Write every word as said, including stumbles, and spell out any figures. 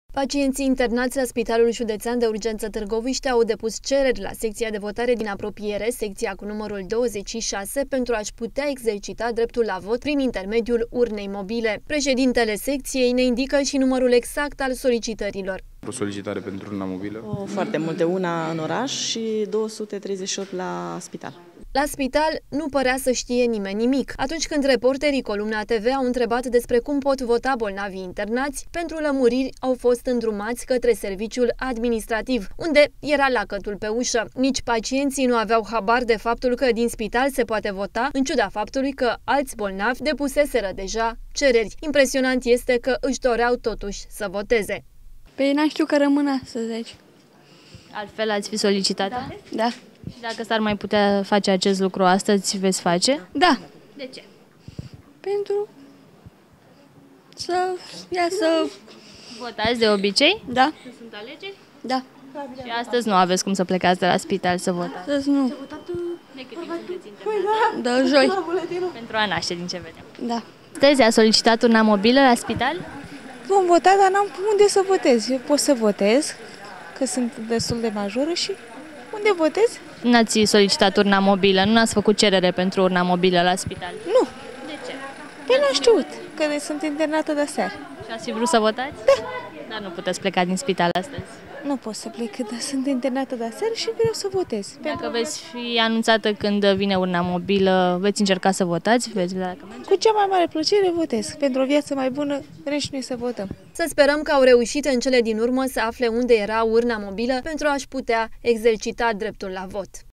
Pacienții internați la Spitalul Județean de Urgență Târgoviște au depus cereri la secția de votare din apropiere, secția cu numărul douăzeci și șase, pentru a-și putea exercita dreptul la vot prin intermediul urnei mobile. Președintele secției ne indică și numărul exact al solicitărilor. O solicitare pentru urna mobilă? O, foarte multe, una în oraș și două sute treizeci și opt la spital. La spital nu părea să știe nimeni nimic. Atunci când reporterii Columna T V au întrebat despre cum pot vota bolnavii internați, pentru lămuriri au fost îndrumați către serviciul administrativ, unde era lacătul pe ușă. Nici pacienții nu aveau habar de faptul că din spital se poate vota, în ciuda faptului că alți bolnavi depuseseră deja cereri. Impresionant este că își doreau totuși să voteze. Păi n-am știut că rămân astăzi aici. Altfel ați fi solicitat? Da. Da. Și dacă s-ar mai putea face acest lucru astăzi, veți face? Da. De ce? Pentru să ia să... Votați de obicei? Da. Când sunt alegeri? Da. Și astăzi nu aveți cum să plecați de la spital să votați? Astăzi nu. De cât timp sunteți internați? Da, joi. Pentru a naște, din ce vedem. Da. Astăzi a solicitat urna mobilă la spital? Vom vota, dar n-am unde să votez. Eu pot să votez, că sunt destul de majoră și unde votez? N-ați solicitat urna mobilă, nu ați făcut cerere pentru urna mobilă la spital? Nu. De ce? Păi n-am știut, că sunt internată de aseară. Și ați fi vrut să votați? Da. Dar nu puteți pleca din spital astăzi. Nu pot să plec, dar sunt internată de aseară și vreau să votez. Dacă veți fi anunțată când vine urna mobilă, veți încerca să votați? Veți vedea dacă merge? Cu cea mai mare plăcere votez. Pentru o viață mai bună, vrem și noi să votăm. Să sperăm că au reușit în cele din urmă să afle unde era urna mobilă pentru a-și putea exercita dreptul la vot.